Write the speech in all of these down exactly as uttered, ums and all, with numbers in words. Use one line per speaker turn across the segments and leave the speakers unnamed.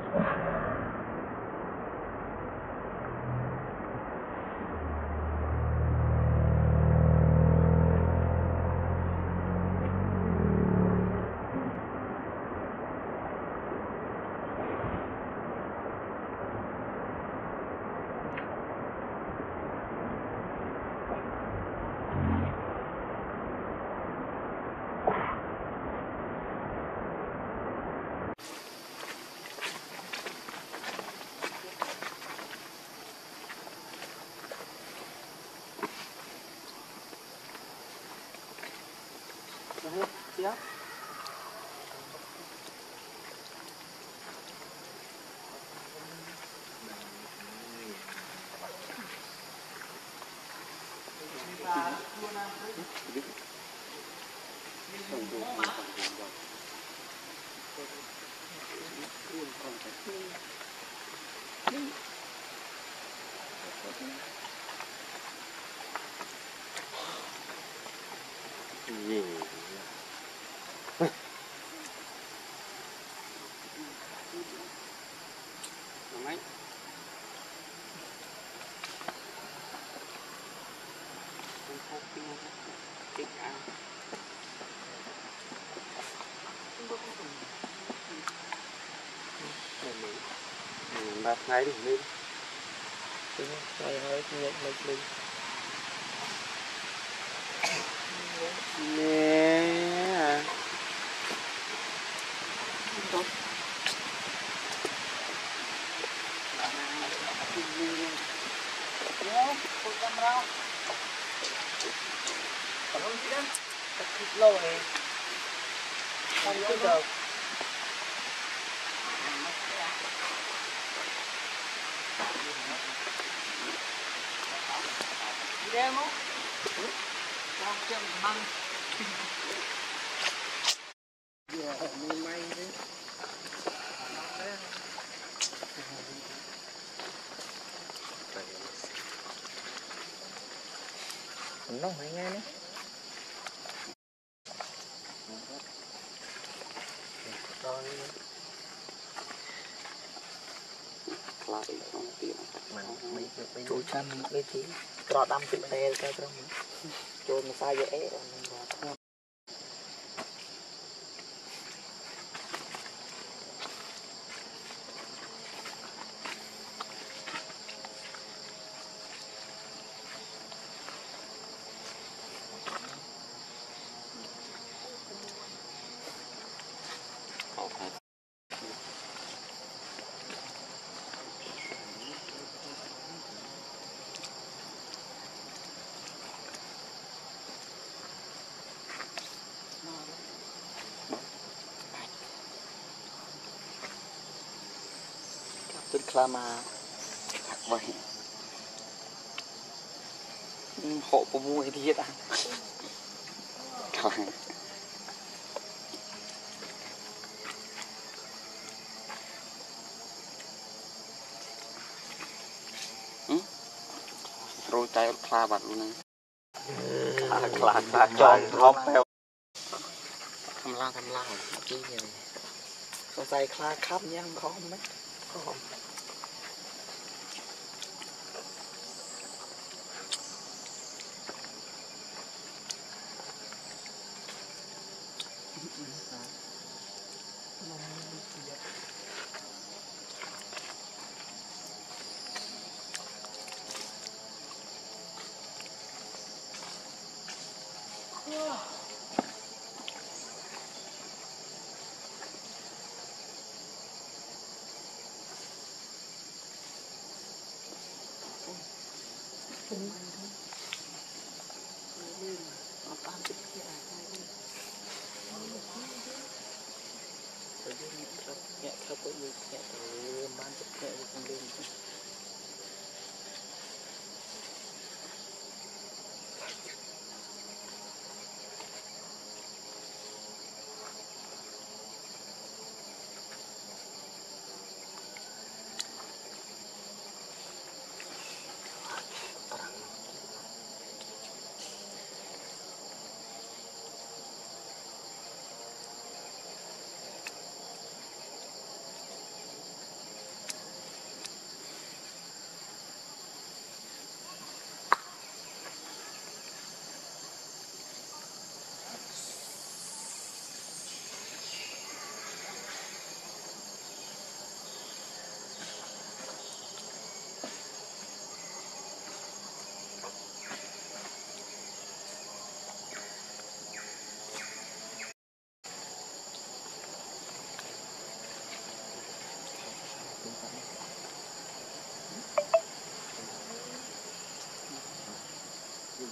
Siap.
Gì mấy ba ngày đi lên ngày hơi nhẹ nhẹ đi nè lâu này không có được đi đem không làm chậm măng giờ mình may đấy nó phải nghe đấy chú chăm lấy tí trò đâm tự tè cái trong trôn nó sai dễเป็นคลามาไว้หอบประมูลที่อ่ะโรยใจคลาบัดรู้นะคลาคลาคลาจอมร้องแปลทำล่างทำล่างจี้เนี่ยสงสัยคลาคับยังพร้อมไหมพร้อม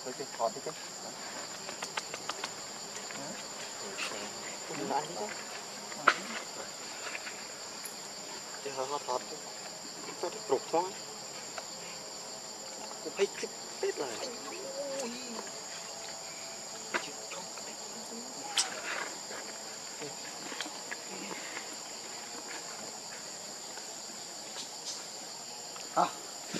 Thôi chứ, thọt đi chứ.
Đừng lại đi chứ.
Chứ hơi hơi thọt chứ. Sao thì rụt thôi. Cũng phải thích tết là. À.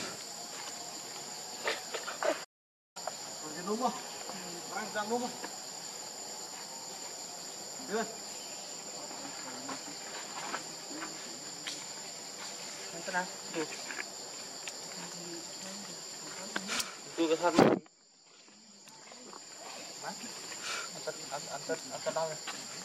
Rồi đúng không? Đang đang đúng không? Đưa. Cái nào? Ừ. Tôi cái thân. Má. Anh tất anh anh tất anh tất đâu rồi?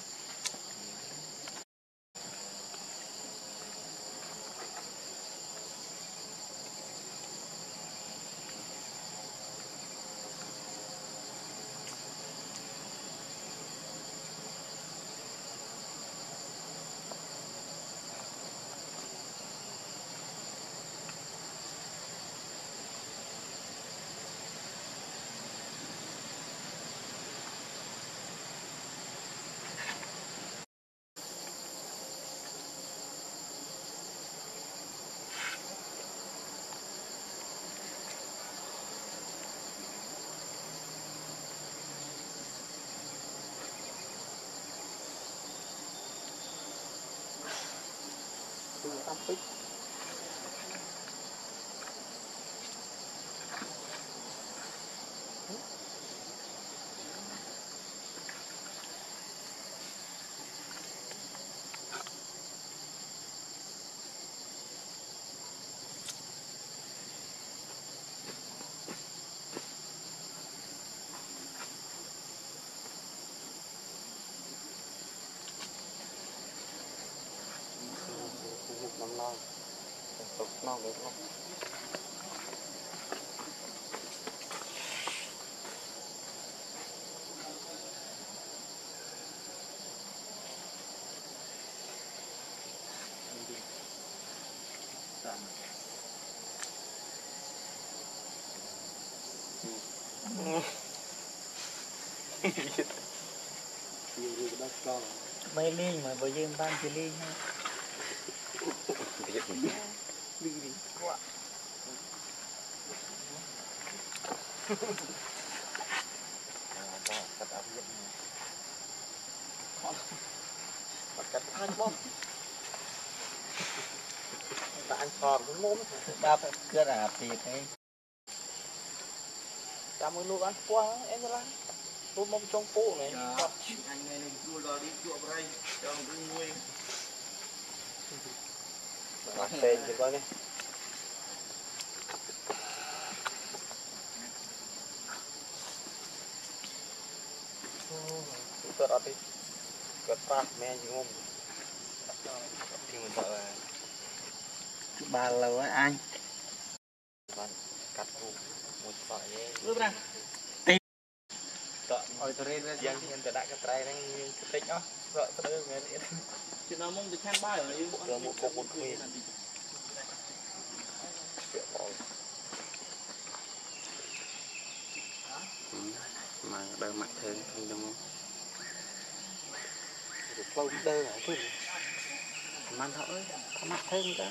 Tâm tích. Năm non, tục non được không?
Mấy liên mà bởi dương ban thì liên ha. Đi đi quá.
Bắt cắt hai bông. Ta ăn tròn cái mồm.
Đáp cứ là thịt ấy.
Ta mới lúc ăn quá em ra. Lúc mông trong phố này.
Anh này chua rồi đi chua vào đây cho nó nuôi.
Bắt phê chứ coi đi. Tôi đã đi. Cất phát mẹ chứ không. Thì mình sợ là
Bà lâu ấy anh.
bạn cắt cụ một sợi ấy.
Lúc nào?
Sợ ôi tôi đây dân thì tôi đã cắt tay đang tích đó. Sợ tôi đây nghe đi.
Chứ nó mong được khen bài ở đây.
Rồi một cục một khuy. Mà đỡ mặt thêm không đúng không? Được lâu đơ hả thôi. Man thôi, có mặt thêm cả.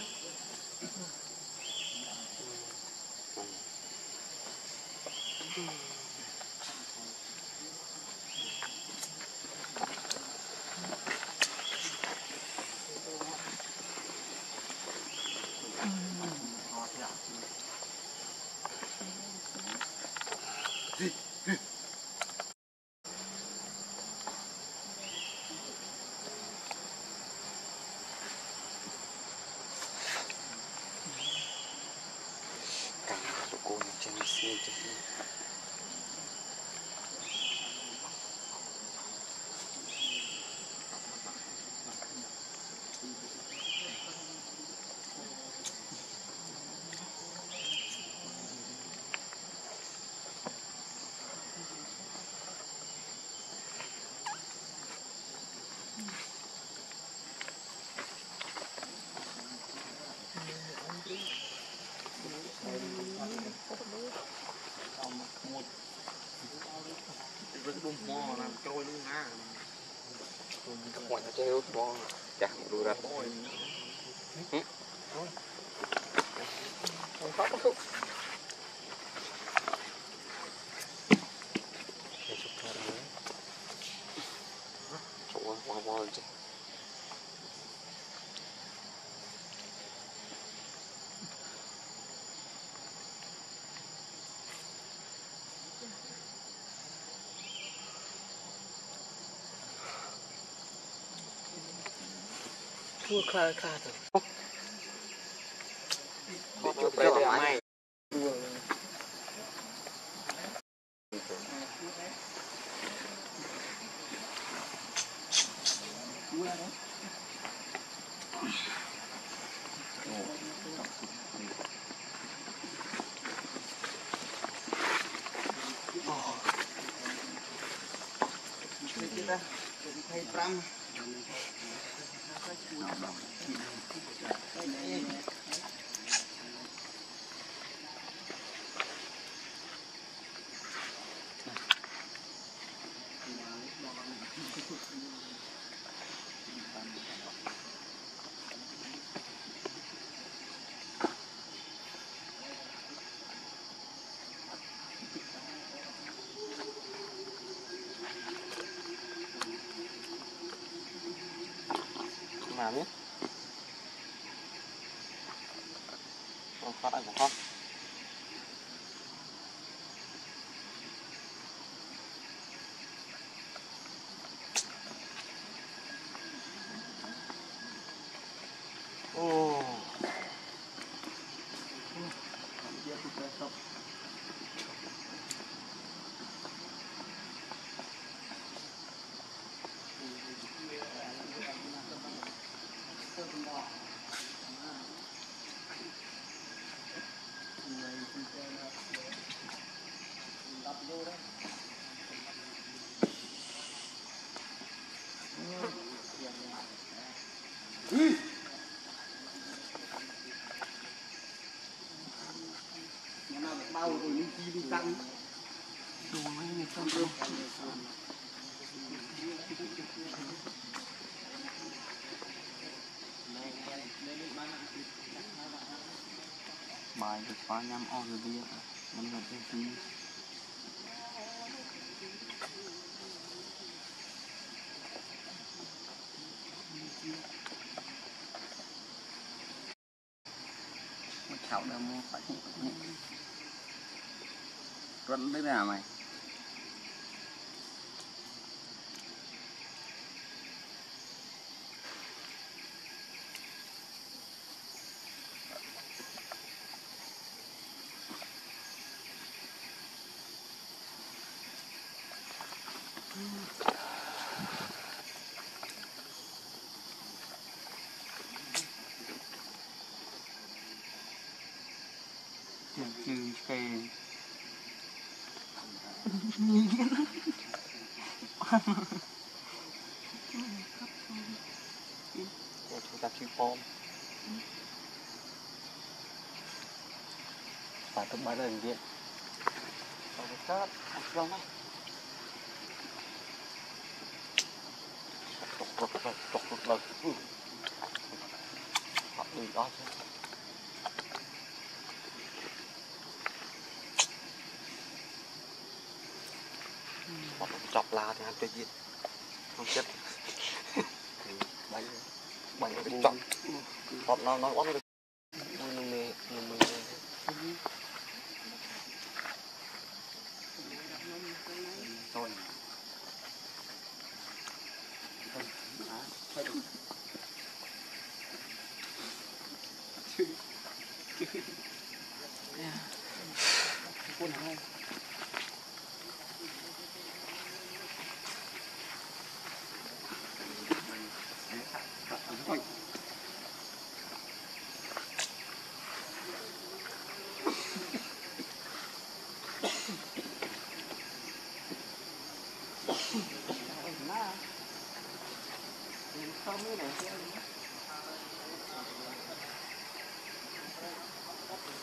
Cô này trên xe chứ.
bông mò làm trôi luôn á
các mọi người chơi bò chẳng đủ ra
ôi
không khóc không chỗ bò bò chứ thua kha kha rồi
để chụp đây để mày
kita thay trăng làm nhé con phát anh của con ô bao rồi đi chi đi tăng đồ mấy người không được bài được phá nhắm on rồi đi mình làm cái gì một cháu đâu mua phải nhỉ tuần đấy nào mày chữ phê chúng ta chữ form và thông báo đơn viện và cái cát rong này chọc chọc chọc chọc chọc chọc họ đi đó chứ chọc là thì ăn tuyệt diện không chết bánh bánh cái chọc họ nó nó bắn được mình mình mình mình rồi cuốn hai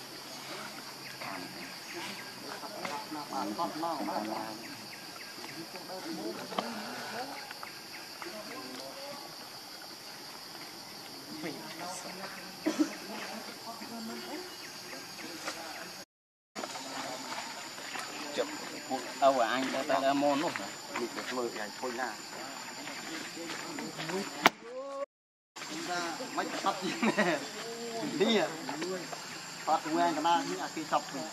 con con con chụp đâu à anh ta ta môn luôn hả?
Mình phải mời anh thôi nha. Mấy tắt gì nè. Đi à. Phát quen cái na như khi chọc rồi.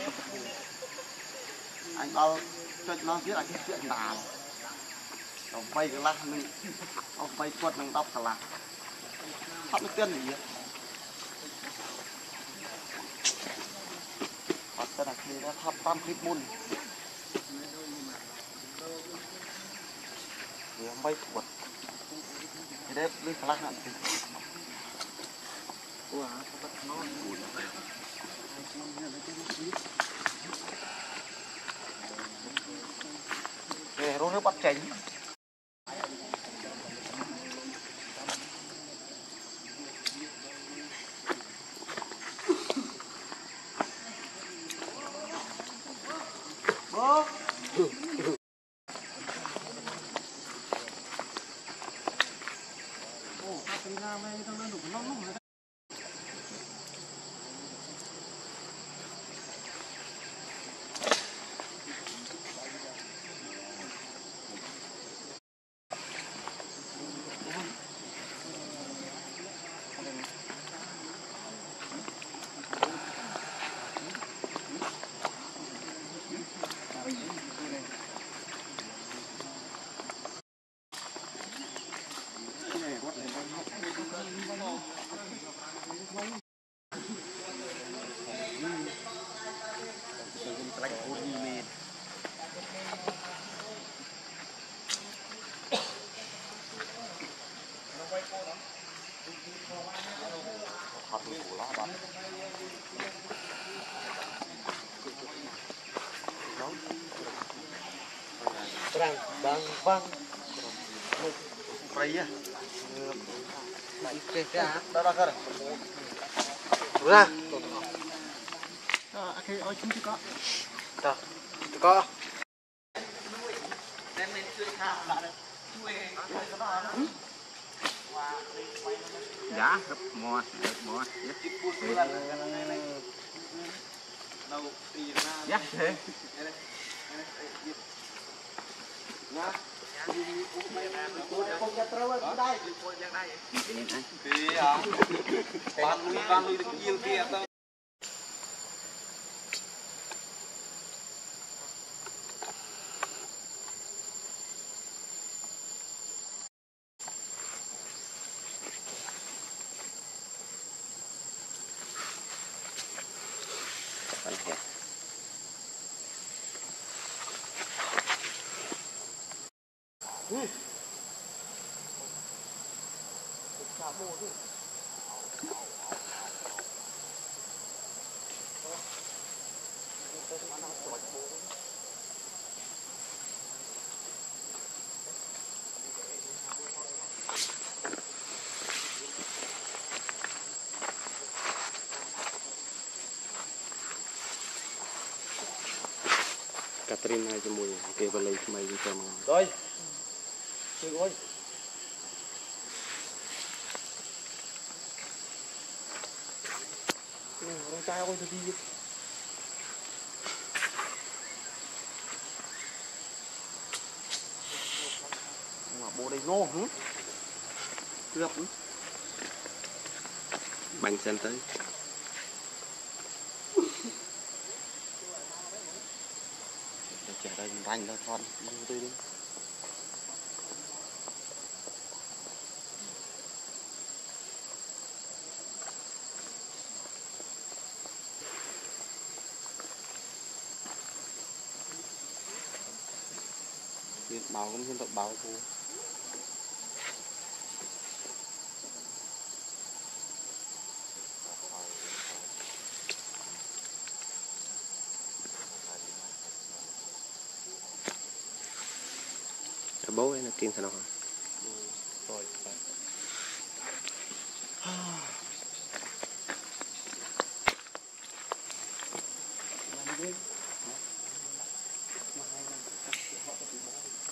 Anh bao cho nó biết là cái chuyện nào. Ông quay cái lát mình ông quay quật mình đọc cả là. Phát nó tiền gì vậy? Phát cái này khi nó thắp tam clip môn. Thì ông bay quật. Thì đấy lên cả lát hẳn thì. Ủa, nó nó buồn rồi. Để rô nước bắt chánh. Bố. Ồ, ta tính ra mấy thằng nó đủ nó lúc rồi. Bang bang bang. Pray ya. Oke, ya. Dah dah kan. Ra. Ah, akhir oi chung kok. Dah. Kok. Đem lên chơi tha lại đây. Chui cái đó hả? Dạ, gấp mò, gấp mò. Dạ, thế. Nha. Không ra trâu ở đây. Thì à. Bạn lui bạn lui được nhiều kia tao.
Catherine haiជាមួយគេបល័យថ្មីទៅមក
Rồi. Chơi ơi. Nè, con trai ơi tôi đi. Mà bộ đây nó hả? Gặp.
Bánh sen tới.
Trẻ đây rành ra con đi đi. Báo cũng dân tộc báo cô.
Bố ấy là tiền sao hả?
Rồi. Làm đi. Mà hai năm họ có bị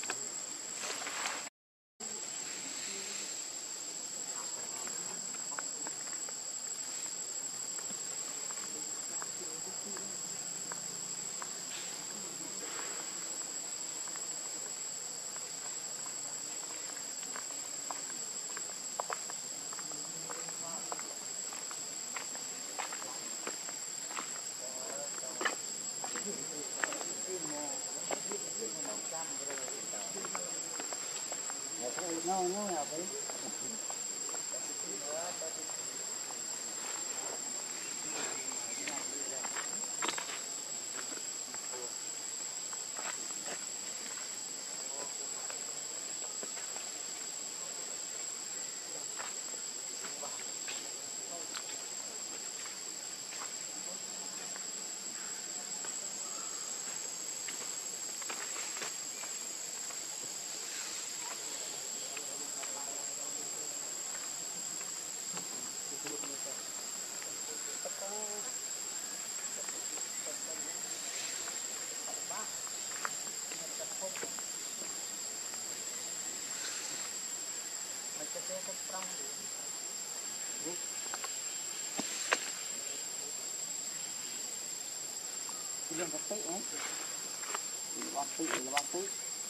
Lên bác sĩ ấy, bác sĩ là bác sĩ.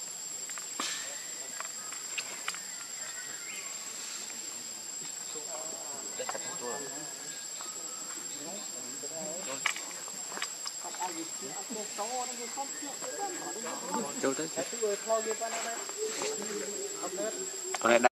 Để sạch chua. Châu tới. Còn này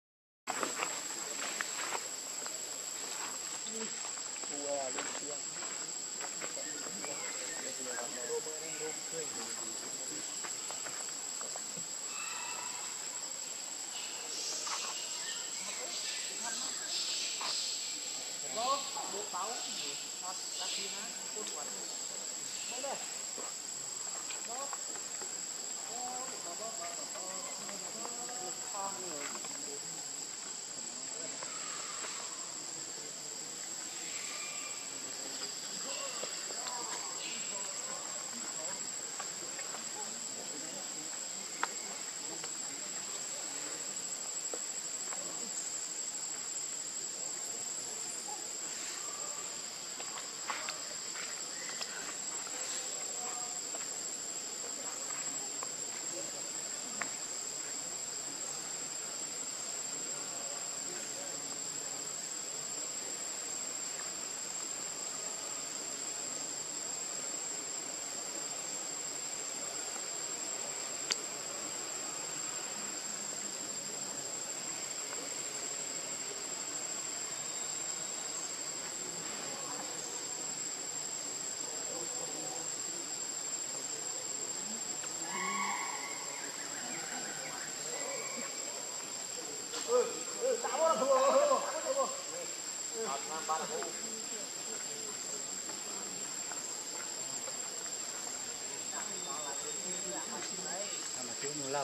lâu.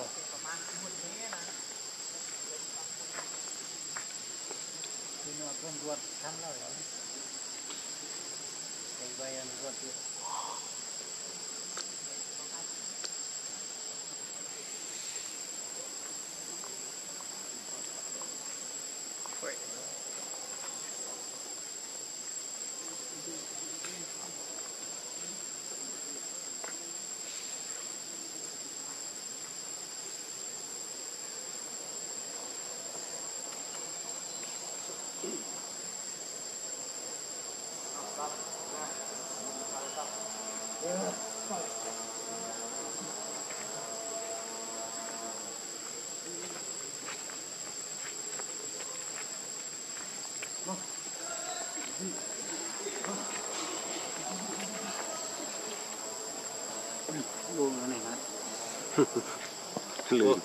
Thì nó con ruột thăm lâu rồi. Đây bây ăn ruột đi. Buông cái này hết. Lười.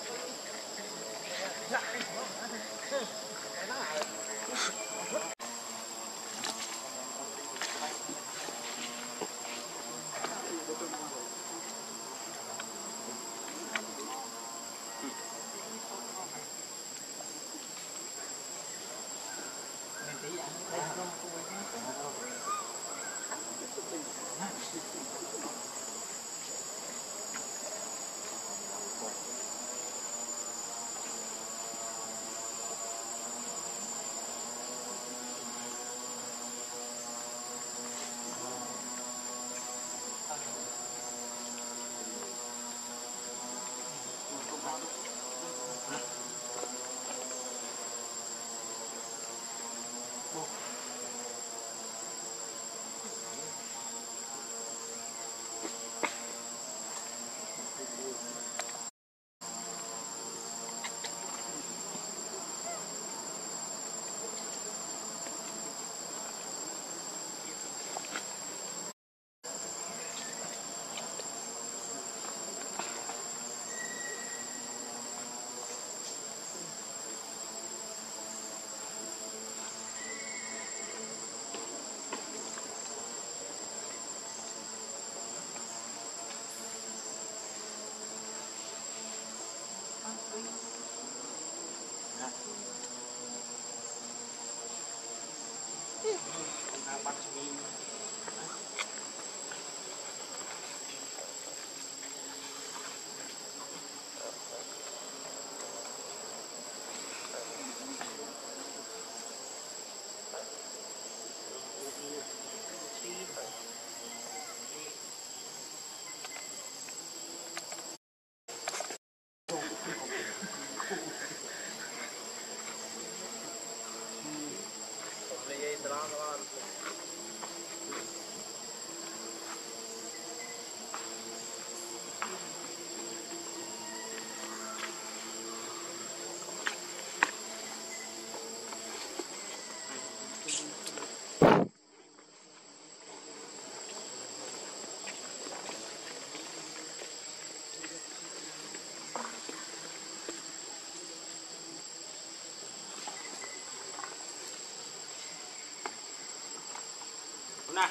Nah.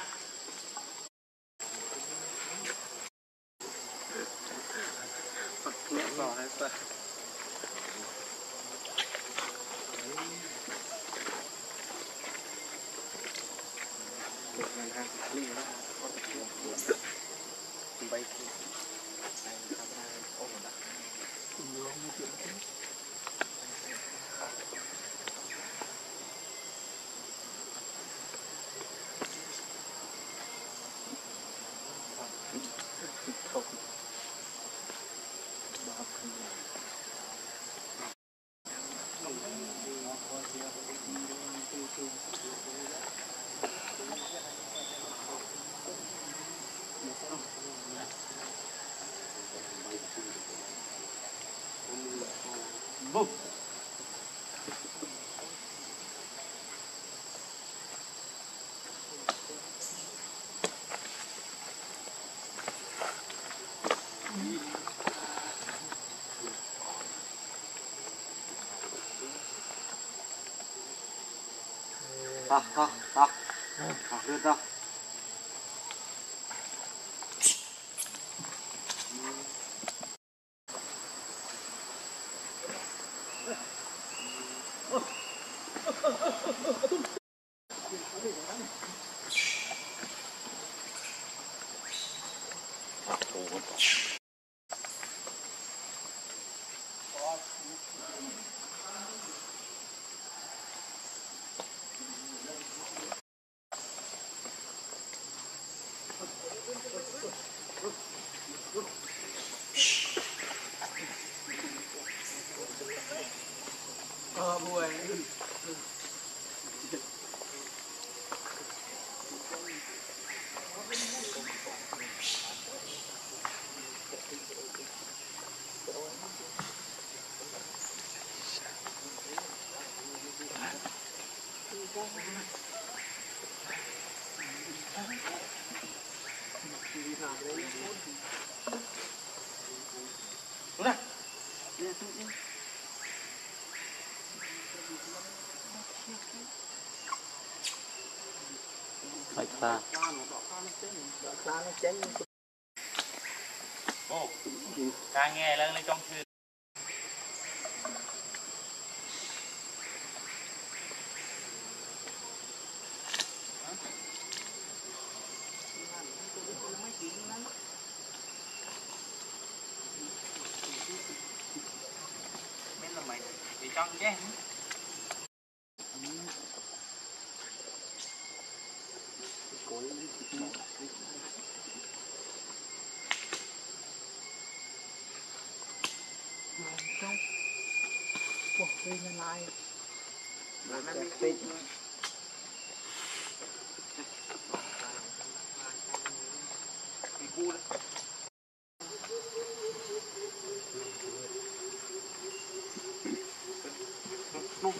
Pakai soalnya pak. Dengan hasil lah, baik. Oh, dah. Belum mungkin. Boom. Tah, tah, tah. Tah, tah. Oh, boy. Udah.
Phải xa.
Ồ, càng nghe lên lên trong thuyền. Bên là mày đi trong chứ.
Trong cuộc chơi nhân lại rồi nó bị phê bị cu đấy. Nông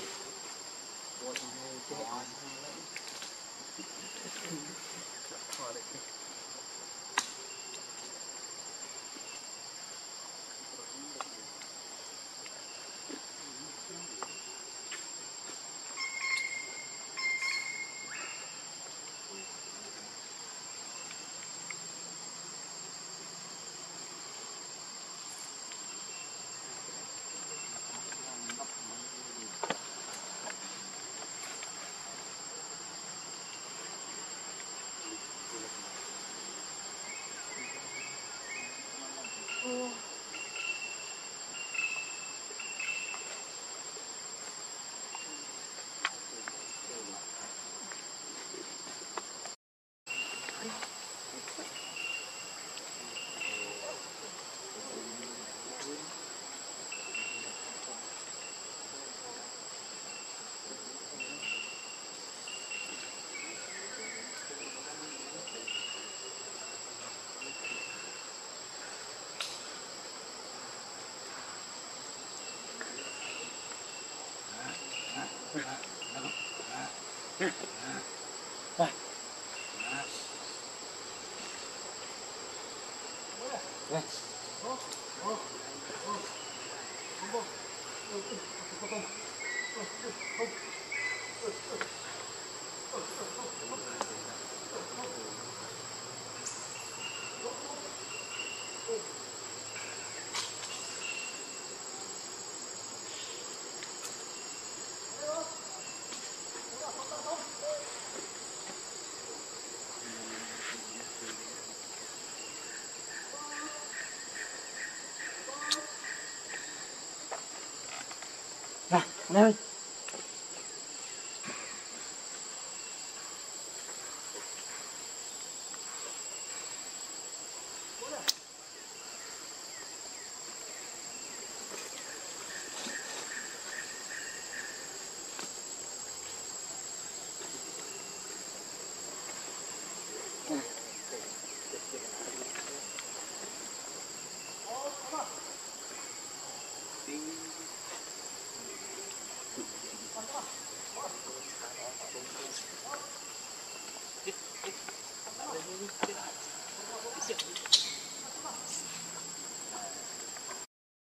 Này,